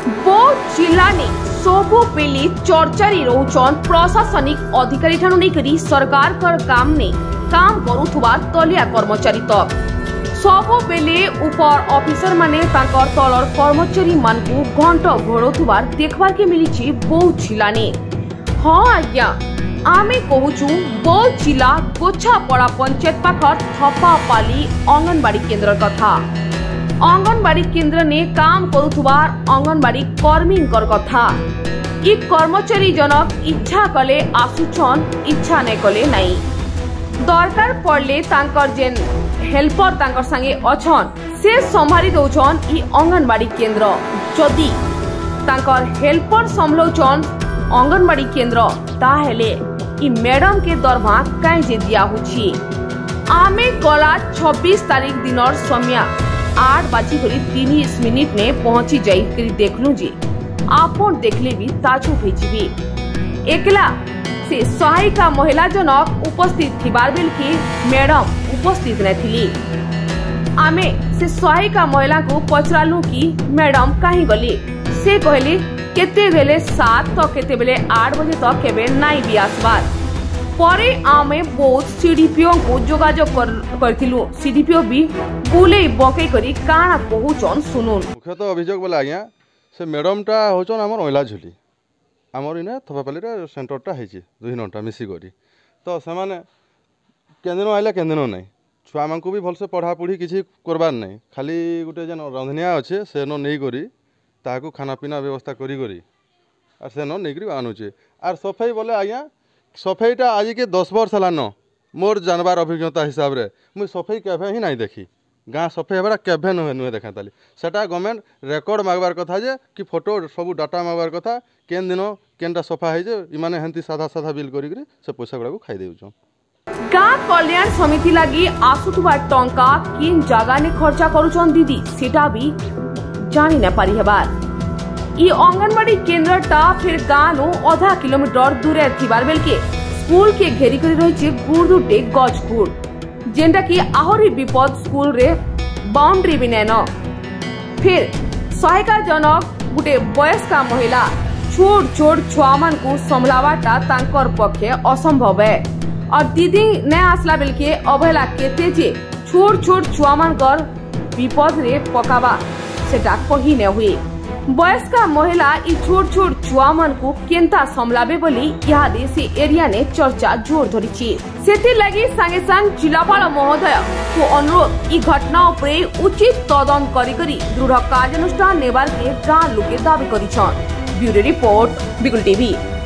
बौद्ध जिला ने सबु बेले चर्चारी रोचन प्रशासनिक अधिकारी ठानु नेकरी सरकार कर काम ने काम करुथुबा तलिया कर्मचारी तक सबु बेले ऊपर ऑफिसर माने तांकर तलर कर्मचारी मानकु घंट घोड़ुथुबार देखबार के मिली बौद्ध जिला ने। हाँ आज्ञा आमे कहूचु बौद्ध जिला गोछापड़ा पंचायत पाखर थपापाली अंगनवाड़ी केन्द्र कथा। अंगनवाड़ी केन्द्र ने काम करुथुबार अंगनवाड़ी कर्मी कथा। इ कर्मचारी जनक इच्छा कले आसुछन इच्छा नहीं कले नहीं। दरकार पड़ले तांकर जेन हेल्पर तांकर संगे अछन से संभारी दउछन इ अंगनवाड़ी केन्द्र। जदि तांकर हेल्पर संभलौछन अंगनवाड़ी केन्द्र ताहेले इ मैडम के दरमा काई जे दिया होछि। आमे गला 26 तारीख दिनर समय 8:30 ने पहुंची जाई देखलु जी आपन देखले भी ताजु भेजिबे। एकला से सहायिका महिला जनक उपस्थित थिबार बेल के मैडम उपस्थित नथिली। आमे से सहायिका महिला को पचरालु कि मैडम काहे गले। से कहले केते बेले 7 तो केते बेले 8 बजे तक केबे नाई भी आसबार। परे आमे बहुत सीडीपीओ को जोगाजोग करथिलु। सीडीपीओ भी बुले बके करी काना कहूचन सुनुन। मुख्यतः अभियोग बोला आज्ञा से मैडम टा होचन हमर ओइला झुली हमर इने थपापाली रे सेंटर टा हेची 2 घंटा मिसी करी तो से माने केंदिनो आइला केंदिनो नै छुआ मानकु भी भलसे पढ़ा पढ़ी किछि करबार नै खाली गुटे जन रंधनिया अछि से न नै करी ताकू खाना पीना व्यवस्था करी करी आर से न नै करी आनुचे। आर सफाई बोले आज्ञा सफाईटा आज के 10 वर्ष हलान मोर जानबार अभिज्ञता हिसाब रे मुई सफाई केभे ही नहीं देखी। गाँ सफाई हेबार केभे नुहे देखा ताली सेटा गवर्नमेंट रेकर्ड मागबार कथा जे कि फोटो सब डाटा मागबार कथा केन दिन केनटा सफा है जे इमाने हेंती साधा साधा बिल करी करी से पैसा गुड़ा को खाई देउछन। गाँ कल्याण समिति लगी आसुथुबा टंका किन जगह ने खर्चा करूछन दीदी सेटा भी जानी न पारी हेबार। इ अंगनवाड़ी केन्द्र टा फिर गाँ नु आधा किलोमीटर दूरे थिबार बेल के स्कूल के घेरी करी रहिছে गुड़दुटे गजगुड़ जेनटा कि आहुरी विपद स्कूल रे बाउंड्री भी नैन। फिर सहायिका जनक गुटे वयस्का महिला छोट छोट छुआ मान को संभलावाटा तांकर पक्षे असंभव है। और दीदी ने आसला बेल के अवहेला केते जे छोट छोट छुआ मान कर विपद रे पकावा सेटा कही न हुए। वयस्का महिला इ छोट छोट छुआ मान को केंता संभलाबे बोली इहादे से एरिया ने चर्चा जोर धरिछि। सेति लगी संगे संग जिलापाल महोदय को अनुरोध इ घटना उपरे उचित तदंत करी दृढ़ कार्यानुष्ठान नेबार के गाँ लोके दाबी करिछन। Bureau report Bigul TV.